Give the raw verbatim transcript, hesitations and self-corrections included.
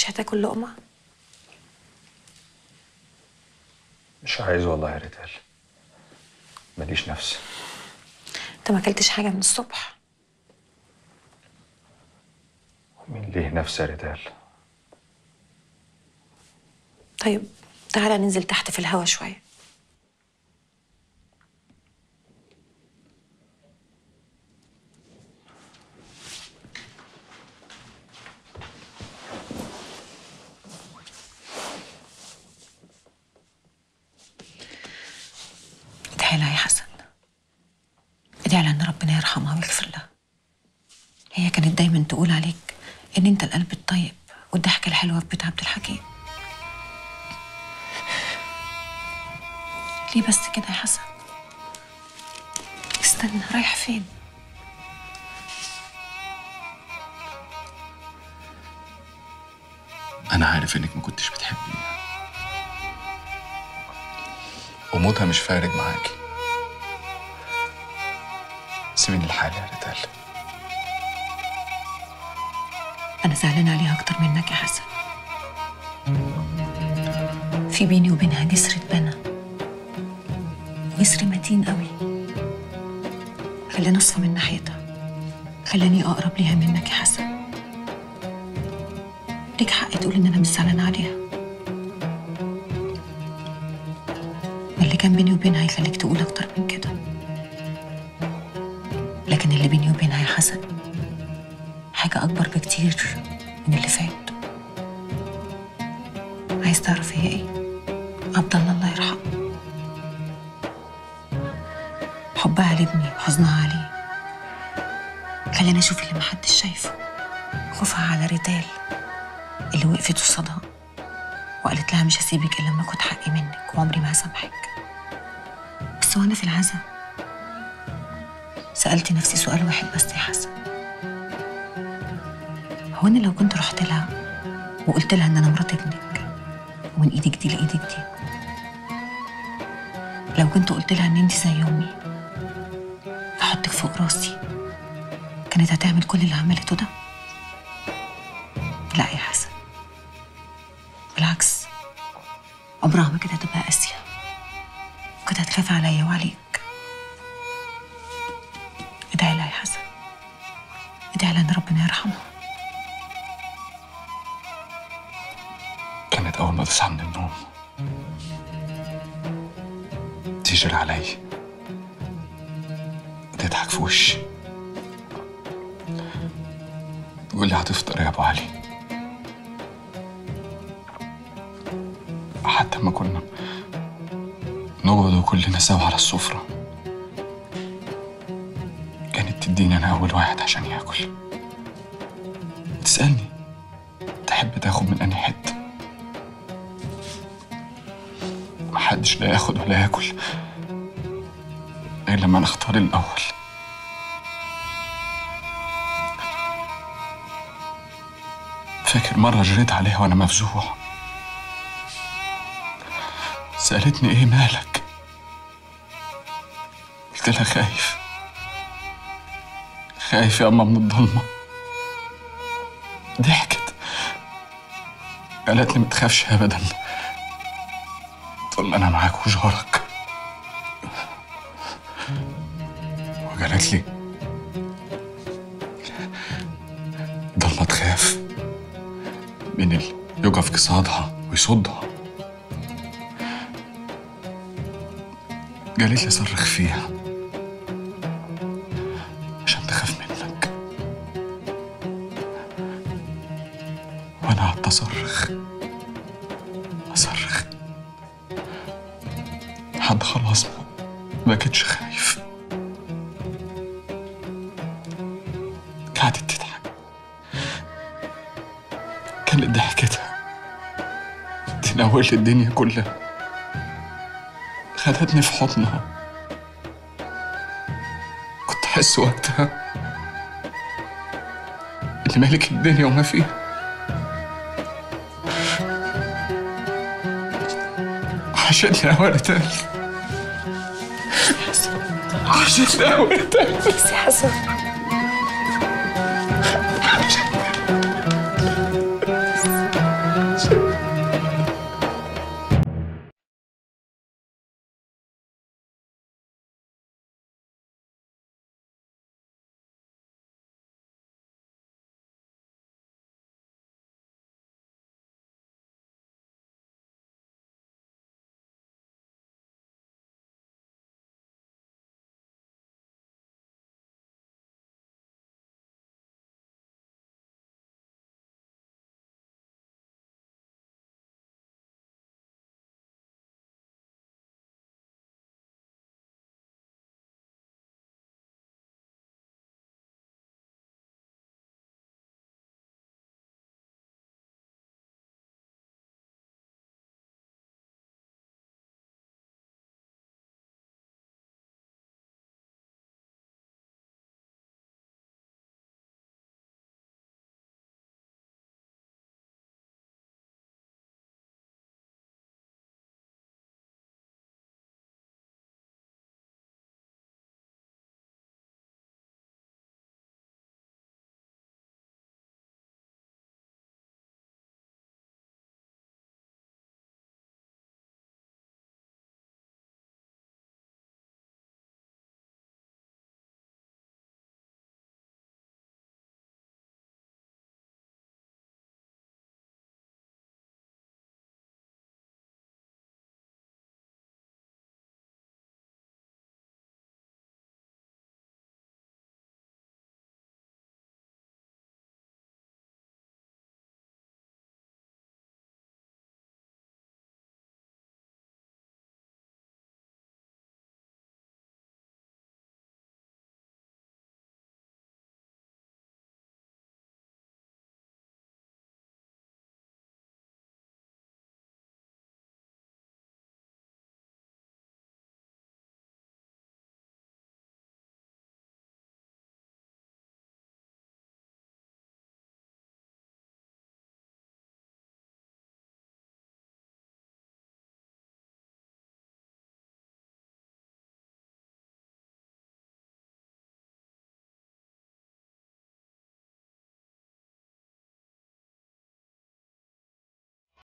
مش هتاكل لقمة؟ مش عايز والله يا ريتال، ماليش نفس. انت ما اكلتش حاجة من الصبح؟ مين ليه نفس يا ريتال؟ طيب تعالى ننزل تحت في الهوا شوية. ادعي لها يا حسن، ادعي لها ان ربنا يرحمها ويغفر لها. هي كانت دايما تقول عليك ان انت القلب الطيب والضحكة الحلوة في بيت عبد الحكيم. ليه بس كده يا حسن؟ استنى، رايح فين؟ أنا عارف إنك ما كنتش بتحبيها وموتها مش فارق معاكي. سيبيني لحالي يا ريتال. أنا زعلانة عليها أكتر منك يا حسن. في بيني وبينها جسر اتبنى، جسر متين قوي، خلاني أصفى من ناحيتها، خلاني أقرب ليها منك يا حسن. ليك حق تقول إن أنا مش زعلانة عليها. اللي كان بيني وبينها يخليك تقول أكتر من كده، لكن اللي بيني وبينها يا حسن حاجة أكبر بكتير من اللي فات. عايز تعرف هي إيه؟ عبد الله الله يرحمه، حبها لابني وحزنها عليه خلاني أشوف اللي محدش شايفه. خوفها على ريتال اللي وقفت قصادها وقالت لها مش هسيبك إلا لما أخد حقي منك وعمري ما هسامحك. بس وأنا في العزا سألت نفسي سؤال واحد بس يا حسن، هو أنا لو كنت رحت لها وقلت لها إن أنا مرات ابنك ومن إيدك دي لإيدك دي، لو كنت قلت لها إن أنت زي أمي أحطك فوق راسي، كانت هتعمل كل اللي عملته ده؟ لا يا حسن، بالعكس، عمرها ما كانت هتبقى قاسية، كانت هتخاف عليا وعليك. ادعي لها يا حسن، ادعي لها ان ربنا يرحمها. كانت أول ما تصحى من النوم تجري علي وتضحك في وشي تقول لي هتفطر يا أبو علي. حتى ما كنا نقعد كلنا سوا على السفرة كانت تديني أنا أول واحد عشان ياكل، تسألني تحب تاخد من أنهي حتة. محدش لا ياخد ولا ياكل غير لما نختار الأول. فاكر مرة جريت عليها وأنا مفزوع، سألتني إيه مالك؟ قلت لها خايف خايف يا أما من الضلمة. ضحكت قالت لي ما تخافش أبدا، طول ما أنا معاك وجارك. وقالت لي ضلمة تخاف من اللي يقف قصادها ويصدها. قالت لي صرخ فيها عشان تخاف منك، وانا قعدت اصرخ اصرخ لحد خلاص ما بقتش خايف. قعدت تضحك، كانت ضحكتها تناول الدنيا كلها. خدتني في حضنها، كنت أحس وقتها اللي مالك الدنيا وما فيها. وحشتني أوي يا ريتال، وحشتني أوي يا ريتال. بس يا حسن